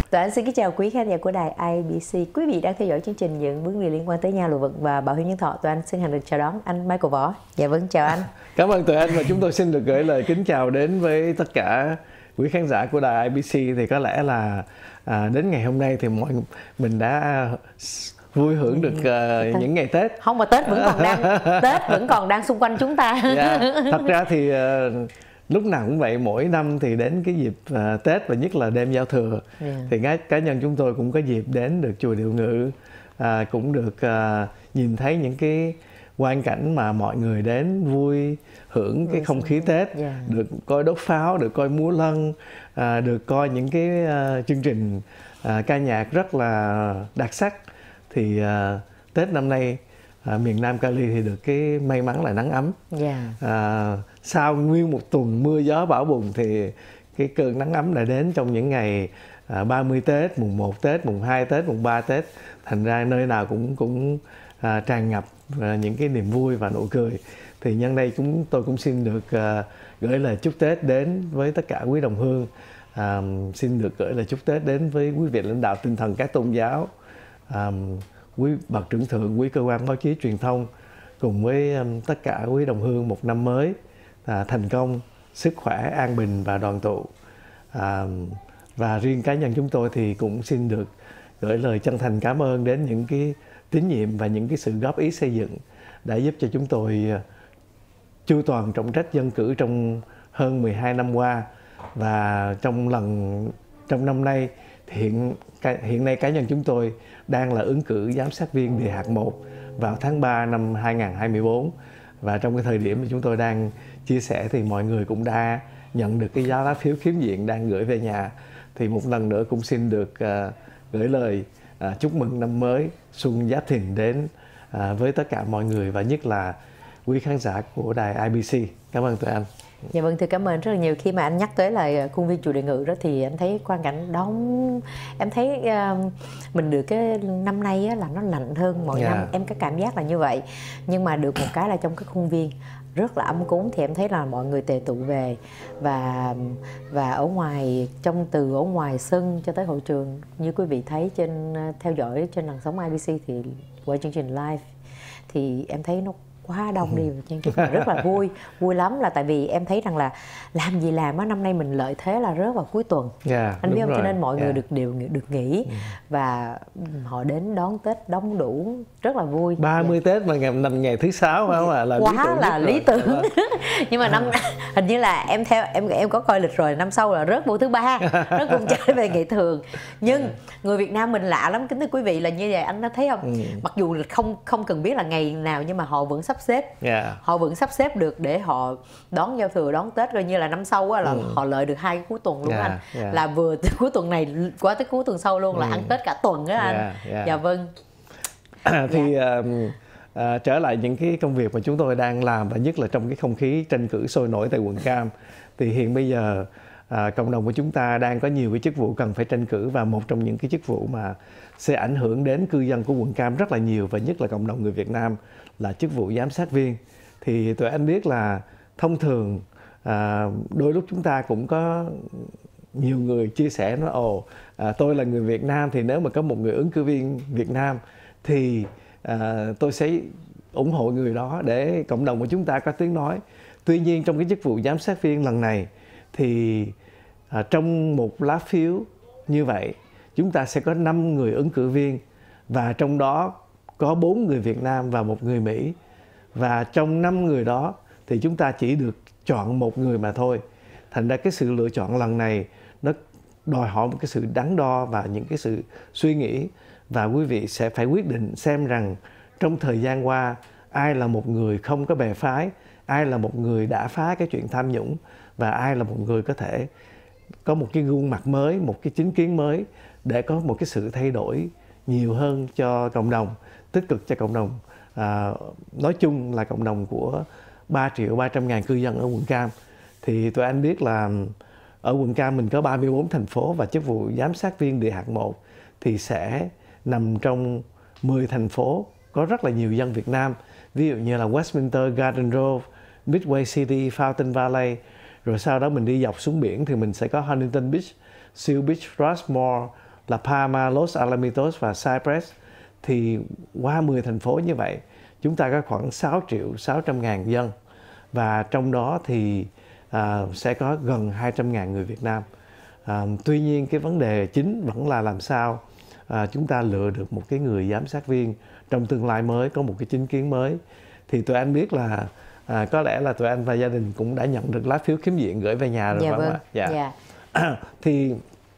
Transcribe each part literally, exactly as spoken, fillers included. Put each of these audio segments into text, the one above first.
Tụi anh xin kính chào quý khán giả của đài i bê xê. Quý vị đang theo dõi chương trình những vấn đề liên quan tới nhà luật vật và bảo hiểm nhân thọ. Tụi anh xin hành được chào đón anh Michael Võ. Dạ vâng, chào anh. Cảm ơn tụi anh và chúng tôi xin được gửi lời kính chào đến với tất cả quý khán giả của đài i bê xê. Thì có lẽ là à, đến ngày hôm nay thì mọi mình đã vui hưởng được uh, những ngày Tết. Không, mà Tết vẫn còn đang Tết vẫn còn đang xung quanh chúng ta. Yeah. Thật ra thì uh, lúc nào cũng vậy, mỗi năm thì đến cái dịp uh, Tết và nhất là đêm giao thừa, yeah. thì cá, cá nhân chúng tôi cũng có dịp đến được chùa Điều Ngự, uh, cũng được uh, nhìn thấy những cái quang cảnh mà mọi người đến vui hưởng cái không khí Tết, yeah. được coi đốt pháo, được coi múa lân, uh, được coi những cái uh, chương trình uh, ca nhạc rất là đặc sắc. Thì uh, Tết năm nay uh, miền Nam Cali thì được cái may mắn là nắng ấm. Yeah. Uh, sau nguyên một tuần mưa gió bão bùng thì cái cơn nắng ấm đã đến trong những ngày uh, ba mươi Tết, mùng một Tết, mùng hai Tết, mùng ba Tết. Thành ra nơi nào cũng cũng uh, tràn ngập uh, những cái niềm vui và nụ cười. Thì nhân đây chúng tôi cũng xin được uh, gửi lời chúc Tết đến với tất cả quý đồng hương. Uh, xin được gửi lời chúc Tết đến với quý vị lãnh đạo tinh thần các tôn giáo, Um, quý bậc trưởng thượng, quý cơ quan báo chí truyền thông, cùng với um, tất cả quý đồng hương một năm mới à, thành công, sức khỏe, an bình và đoàn tụ. À, và riêng cá nhân chúng tôi thì cũng xin được gửi lời chân thành cảm ơn đến những cái tín nhiệm và những cái sự góp ý xây dựng đã giúp cho chúng tôi uh, chu toàn trọng trách dân cử trong hơn mười hai năm qua. Và trong lần trong năm nay hiện hiện nay cá nhân chúng tôi đang là ứng cử giám sát viên địa hạt một vào tháng ba năm hai nghìn không trăm hai mươi tư. Và trong cái thời điểm mà chúng tôi đang chia sẻ thì mọi người cũng đã nhận được cái giá lá phiếu khiếm diện đang gửi về nhà. Thì một lần nữa cũng xin được uh, gửi lời uh, chúc mừng năm mới Xuân Giáp Thìn đến uh, với tất cả mọi người và nhất là quý khán giả của đài i bê xê. Cảm ơn tụi anh. Dạ vâng, thưa cảm ơn rất là nhiều. Khi mà anh nhắc tới là khuôn viên chùa Điều Ngự đó thì em thấy quang cảnh đóng, em thấy uh, mình được cái năm nay á, là nó lạnh hơn mọi yeah. năm, em có cảm giác là như vậy. Nhưng mà được một cái là trong cái khuôn viên rất là ấm cúng, thì em thấy là mọi người tề tụ về và và ở ngoài, trong từ ở ngoài sân cho tới hội trường, như quý vị thấy trên theo dõi trên làn sóng i bê xê thì qua chương trình live thì em thấy nó quá đông đi, rất là vui vui lắm. Là tại vì em thấy rằng là làm gì làm á, năm nay mình lợi thế là rớt vào cuối tuần, yeah, anh biết không, cho nên mọi yeah. người được đều được nghỉ, yeah. và họ đến đón Tết đông đủ rất là vui. ba mươi yeah. Tết mà ngày nằm ngày thứ sáu phải không ạ? Là quá lý tưởng là lý tưởng. Nhưng mà năm hình như là em theo em em có coi lịch rồi, năm sau là rớt vô thứ ba, nó cũng trở về ngày thường. Nhưng yeah. người Việt Nam mình lạ lắm kính thưa quý vị, là như vậy anh đã thấy không? Ừ. Mặc dù là không không cần biết là ngày nào nhưng mà họ vẫn sắp xếp, yeah. họ vẫn sắp xếp được để họ đón giao thừa, đón Tết, coi như là năm sau á, là ừ. họ lợi được hai cái cuối tuần luôn, yeah, anh yeah. là vừa từ cuối tuần này qua tới cuối tuần sau luôn, là ừ. ăn Tết cả tuần á anh. Yeah, yeah. Dạ vâng. À, thì yeah. uh, uh, trở lại những cái công việc mà chúng tôi đang làm, và nhất là trong cái không khí tranh cử sôi nổi tại quận Cam, thì hiện bây giờ uh, cộng đồng của chúng ta đang có nhiều cái chức vụ cần phải tranh cử, và một trong những cái chức vụ mà sẽ ảnh hưởng đến cư dân của quận Cam rất là nhiều, và nhất là cộng đồng người Việt Nam, là chức vụ giám sát viên. Thì tụi anh biết là thông thường à, đôi lúc chúng ta cũng có nhiều người chia sẻ nói ồ à, tôi là người Việt Nam, thì nếu mà có một người ứng cử viên Việt Nam thì à, tôi sẽ ủng hộ người đó để cộng đồng của chúng ta có tiếng nói. Tuy nhiên trong cái chức vụ giám sát viên lần này thì à, trong một lá phiếu như vậy chúng ta sẽ có năm người ứng cử viên, và trong đó có bốn người Việt Nam và một người Mỹ. Và trong năm người đó thì chúng ta chỉ được chọn một người mà thôi. Thành ra cái sự lựa chọn lần này nó đòi hỏi một cái sự đắn đo và những cái sự suy nghĩ. Và quý vị sẽ phải quyết định xem rằng trong thời gian qua ai là một người không có bè phái, ai là một người đã phá cái chuyện tham nhũng, và ai là một người có thể có một cái gương mặt mới, một cái chính kiến mới để có một cái sự thay đổi nhiều hơn cho cộng đồng, tích cực cho cộng đồng. À, nói chung là cộng đồng của ba triệu ba trăm ngàn cư dân ở quận Cam. Thì tụi anh biết là ở quận Cam mình có ba mươi tư thành phố, và chức vụ giám sát viên địa hạt một thì sẽ nằm trong mười thành phố có rất là nhiều dân Việt Nam. Ví dụ như là Westminster, Garden Grove, Midway City, Fountain Valley. Rồi sau đó mình đi dọc xuống biển thì mình sẽ có Huntington Beach, Seal Beach, Rossmore, La Palma, Los Alamitos và Cypress. Thì qua mười thành phố như vậy, chúng ta có khoảng sáu triệu sáu trăm ngàn dân. Và trong đó thì à, sẽ có gần hai trăm ngàn người Việt Nam. À, tuy nhiên cái vấn đề chính vẫn là làm sao à, chúng ta lựa được một cái người giám sát viên trong tương lai mới, có một cái chính kiến mới. Thì tụi anh biết là à, có lẽ là tụi anh và gia đình cũng đã nhận được lá phiếu khiếm diện gửi về nhà rồi. Dạ phải vâng. không ạ? Dạ. Dạ. Thì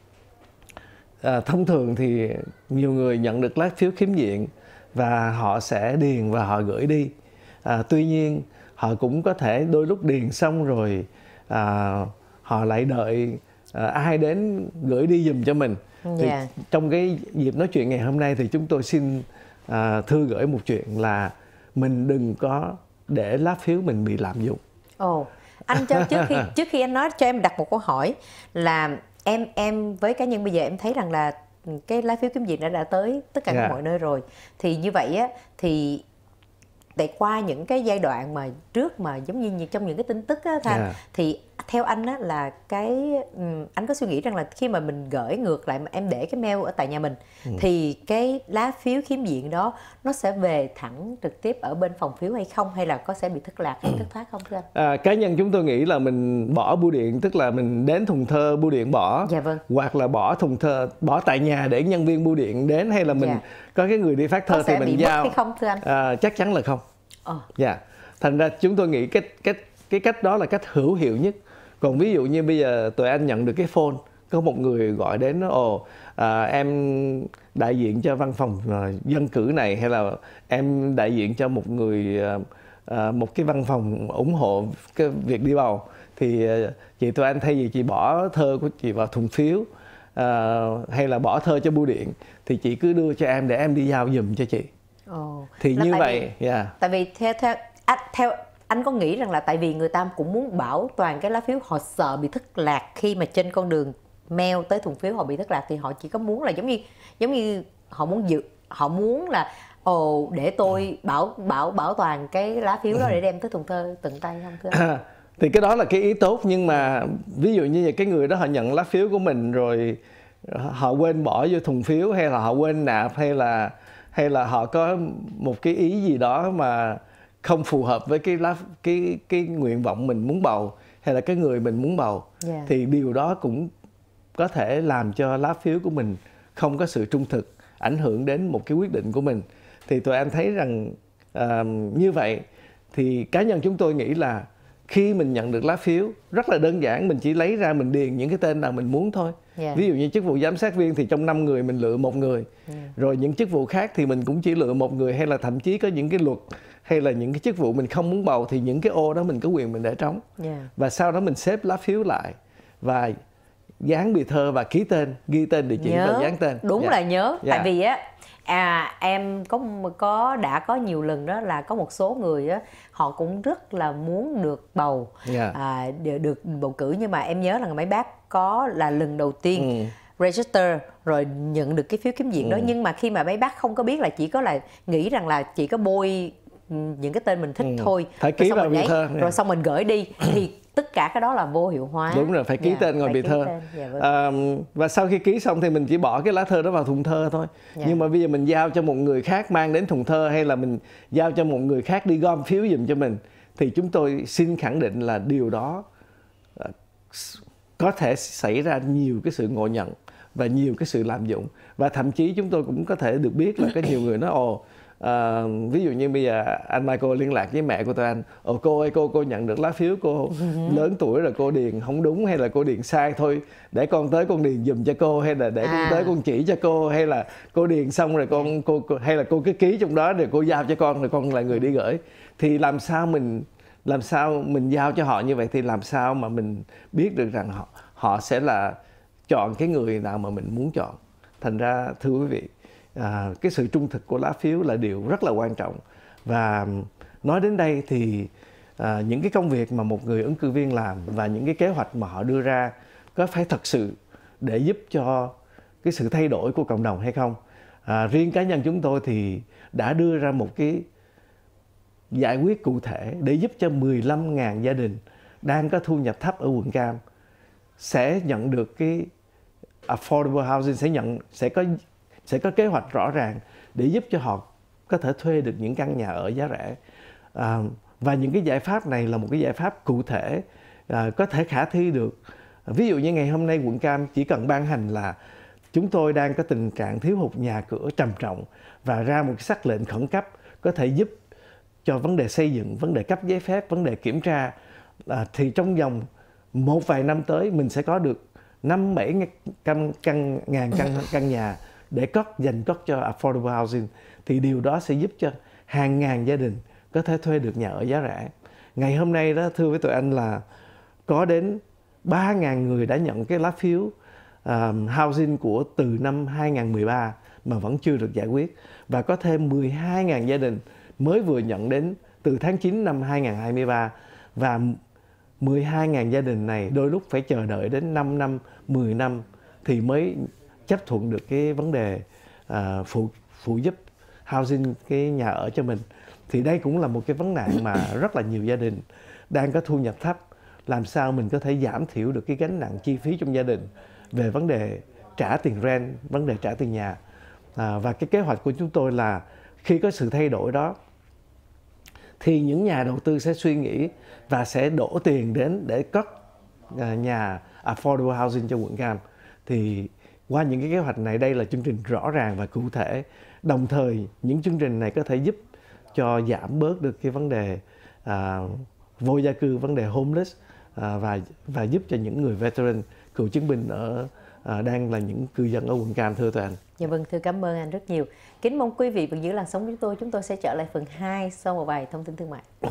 à, thông thường thì nhiều người nhận được lá phiếu khiếm diện và họ sẽ điền và họ gửi đi. À, tuy nhiên họ cũng có thể đôi lúc điền xong rồi à, họ lại đợi à, ai đến gửi đi giùm cho mình. Yeah. Thì trong cái dịp nói chuyện ngày hôm nay thì chúng tôi xin à, thư gửi một chuyện là mình đừng có để lá phiếu mình bị lạm dụng. Ồ, oh, anh cho trước khi trước khi anh nói cho em đặt một câu hỏi là em em với cá nhân bây giờ em thấy rằng là cái lá phiếu kiếm diện đã đã tới tất cả yeah. mọi nơi rồi. Thì như vậy á thì để qua những cái giai đoạn mà trước mà giống như trong những cái tin tức á Thanh, yeah. thì theo anh á là cái um, anh có suy nghĩ rằng là khi mà mình gửi ngược lại mà em để cái mail ở tại nhà mình ừ. thì cái lá phiếu khiếm diện đó nó sẽ về thẳng trực tiếp ở bên phòng phiếu hay không, hay là có sẽ bị thất lạc hay thất thoát không thưa anh? À, cá nhân chúng tôi nghĩ là mình bỏ bưu điện, tức là mình đến thùng thơ bưu điện bỏ, dạ vâng. hoặc là bỏ thùng thơ bỏ tại nhà để nhân viên bưu điện đến, hay là mình dạ. có cái người đi phát thơ có thì sẽ mình bị giao mất hay không thưa anh? À, chắc chắn là không. Ờ. Dạ. Thành ra chúng tôi nghĩ cái cái cái cách đó là cách hữu hiệu nhất. Còn ví dụ như bây giờ tụi anh nhận được cái phone, có một người gọi đến nói ồ à, em đại diện cho văn phòng uh, dân cử này, hay là em đại diện cho một người uh, uh, một cái văn phòng ủng hộ cái việc đi bầu, thì uh, chị tụi anh thay vì chị bỏ thơ của chị vào thùng phiếu uh, hay là bỏ thơ cho bưu điện, thì chị cứ đưa cho em để em đi giao giùm cho chị. Ồ, thì như tại vậy vì, yeah. tại vì theo theo anh theo anh có nghĩ rằng là tại vì người ta cũng muốn bảo toàn cái lá phiếu, họ sợ bị thất lạc khi mà trên con đường mail tới thùng phiếu họ bị thất lạc, thì họ chỉ có muốn là giống như giống như họ muốn dự họ muốn là ồ để tôi bảo bảo bảo toàn cái lá phiếu đó để đem tới thùng thơ tận tay không thưa anh? À, thì cái đó là cái ý tốt, nhưng mà ví dụ như cái người đó họ nhận lá phiếu của mình rồi họ quên bỏ vô thùng phiếu, hay là họ quên nạp, hay là hay là họ có một cái ý gì đó mà không phù hợp với cái lá cái cái nguyện vọng mình muốn bầu, hay là cái người mình muốn bầu, yeah. thì điều đó cũng có thể làm cho lá phiếu của mình không có sự trung thực, ảnh hưởng đến một cái quyết định của mình. Thì tụi em thấy rằng uh, như vậy thì cá nhân chúng tôi nghĩ là khi mình nhận được lá phiếu rất là đơn giản, mình chỉ lấy ra mình điền những cái tên nào mình muốn thôi. Yeah. Ví dụ như chức vụ giám sát viên thì trong năm người mình lựa một người, yeah. rồi những chức vụ khác thì mình cũng chỉ lựa một người, hay là thậm chí có những cái luật hay là những cái chức vụ mình không muốn bầu thì những cái ô đó mình có quyền mình để trống. Yeah. Và sau đó mình xếp lá phiếu lại và dán bì thơ và ký tên, ghi tên địa chỉ nhớ. Và dán tên. Đúng yeah. là nhớ. Yeah. Tại vì á à, em có có đã có nhiều lần đó là có một số người á họ cũng rất là muốn được bầu, yeah. à, được bầu cử, nhưng mà em nhớ là mấy bác có là lần đầu tiên ừ. register rồi nhận được cái phiếu kiếm diện ừ. đó, nhưng mà khi mà mấy bác không có biết là chỉ có là nghĩ rằng là chỉ có bôi những cái tên mình thích ừ. thôi, phải ký vào bì thơ rồi xong mình gửi đi thì tất cả cái đó là vô hiệu hóa. Đúng rồi, phải ký yeah, tên ngoài bì thơ. Yeah, vâng. à, và sau khi ký xong thì mình chỉ bỏ cái lá thơ đó vào thùng thơ thôi. Yeah. Nhưng mà bây giờ mình giao cho một người khác mang đến thùng thơ, hay là mình giao cho một người khác đi gom phiếu giùm cho mình, thì chúng tôi xin khẳng định là điều đó uh, có thể xảy ra nhiều cái sự ngộ nhận và nhiều cái sự lạm dụng. Và thậm chí chúng tôi cũng có thể được biết là có nhiều người nói ồ, À, ví dụ như bây giờ anh Michael liên lạc với mẹ của tụi anh, ồ cô ơi, cô cô nhận được lá phiếu, cô lớn tuổi rồi cô điền không đúng, hay là cô điền sai, thôi để con tới con điền giùm cho cô, hay là để à. con tới con chỉ cho cô, hay là cô điền xong rồi con cô, cô hay là cô cứ ký trong đó rồi cô giao cho con, rồi con là người đi gửi. Thì làm sao mình làm sao mình giao cho họ như vậy, thì làm sao mà mình biết được rằng họ họ sẽ là chọn cái người nào mà mình muốn chọn. Thành ra thưa quý vị, À, cái sự trung thực của lá phiếu là điều rất là quan trọng. Và nói đến đây thì à, những cái công việc mà một người ứng cử viên làm và những cái kế hoạch mà họ đưa ra có phải thật sự để giúp cho cái sự thay đổi của cộng đồng hay không? À, riêng cá nhân chúng tôi thì đã đưa ra một cái giải quyết cụ thể để giúp cho mười lăm nghìn gia đình đang có thu nhập thấp ở quận Cam sẽ nhận được cái affordable housing sẽ nhận sẽ có sẽ có kế hoạch rõ ràng để giúp cho họ có thể thuê được những căn nhà ở giá rẻ. À, và những cái giải pháp này là một cái giải pháp cụ thể, à, có thể khả thi được. Ví dụ như ngày hôm nay quận Cam chỉ cần ban hành là chúng tôi đang có tình trạng thiếu hụt nhà cửa trầm trọng và ra một cái sắc lệnh khẩn cấp có thể giúp cho vấn đề xây dựng, vấn đề cấp giấy phép, vấn đề kiểm tra, à, thì trong vòng một vài năm tới mình sẽ có được năm bảy căn căn ngàn căn căn nhà để cất dành cất cho affordable housing, thì điều đó sẽ giúp cho hàng ngàn gia đình có thể thuê được nhà ở giá rẻ. Ngày hôm nay đó, thưa với tụi anh, là có đến ba ngàn người đã nhận cái lá phiếu uh, housing của từ năm hai nghìn không trăm mười ba mà vẫn chưa được giải quyết, và có thêm mười hai ngàn gia đình mới vừa nhận đến từ tháng chín năm hai nghìn không trăm hai mươi ba, và mười hai ngàn gia đình này đôi lúc phải chờ đợi đến năm năm, mười năm thì mới chấp thuận được cái vấn đề uh, phụ phụ giúp housing, cái nhà ở cho mình. Thì đây cũng là một cái vấn nạn mà rất là nhiều gia đình đang có thu nhập thấp, làm sao mình có thể giảm thiểu được cái gánh nặng chi phí trong gia đình về vấn đề trả tiền rent, vấn đề trả tiền nhà. À, và cái kế hoạch của chúng tôi là khi có sự thay đổi đó thì những nhà đầu tư sẽ suy nghĩ và sẽ đổ tiền đến để cất nhà affordable housing cho quận Cam. Thì qua những cái kế hoạch này, đây là chương trình rõ ràng và cụ thể. Đồng thời những chương trình này có thể giúp cho giảm bớt được cái vấn đề à, vô gia cư, vấn đề homeless, à, và và giúp cho những người veteran, cựu chiến binh ở à, đang là những cư dân ở quận Cam, thưa tụi anh. Dạ vâng, thưa cảm ơn anh rất nhiều. Kính mong quý vị vẫn giữ làn sóng với chúng tôi. Chúng tôi sẽ trở lại phần hai sau một vài thông tin thương mại.